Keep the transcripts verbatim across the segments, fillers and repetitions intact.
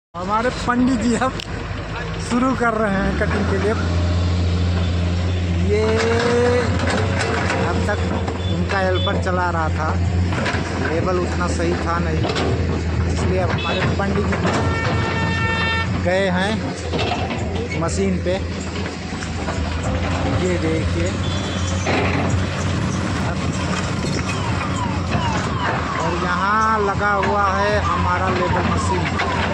हमारे पंडित जी अब शुरू कर रहे हैं कटिंग के लिए। ये अब तक उनका हेल्पर चला रहा था, लेवल उतना सही था नहीं, इसलिए अब हमारे पंडित जी गए हैं मशीन पे। ये देखिए, और यहाँ लगा हुआ है हमारा लेवल मशीन।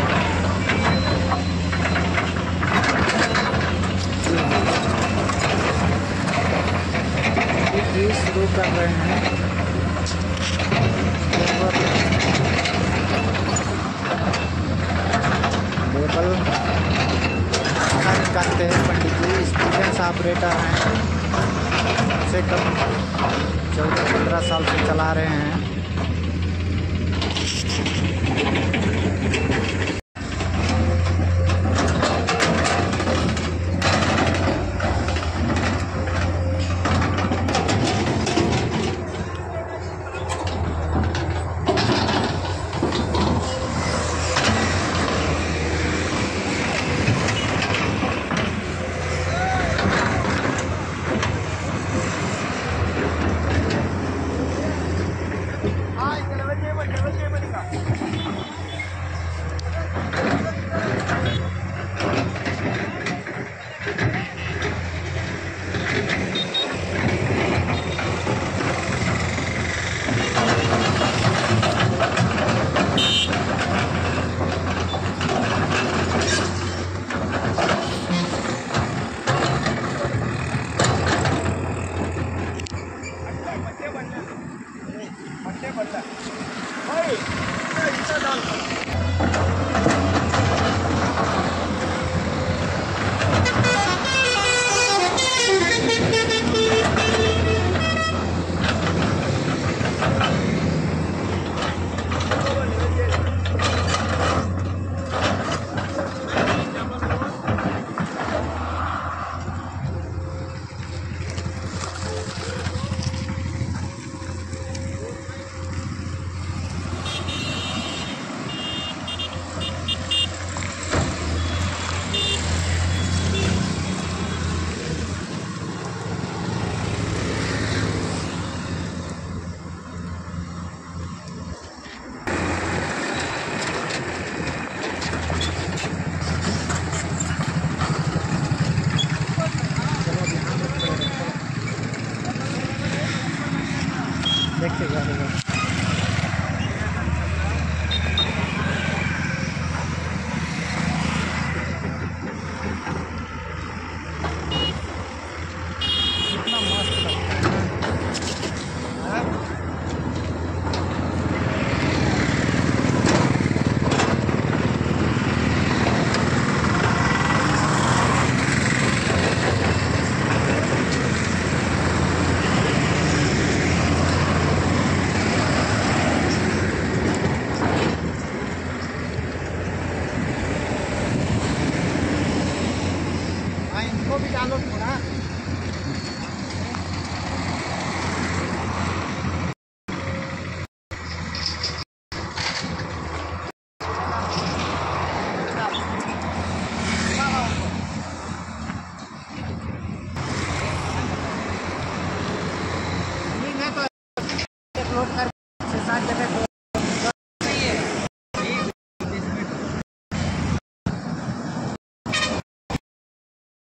ये शुरू कर रहे हैं लेवल करते हैं पंडित जी। स्टूडेंट्स ऑपरेटर हैं, से कम चौदह पंद्रह साल से चला रहे हैं। देखते जा रहे हैं। कितना मस्त लगता है। इनको भी डालो।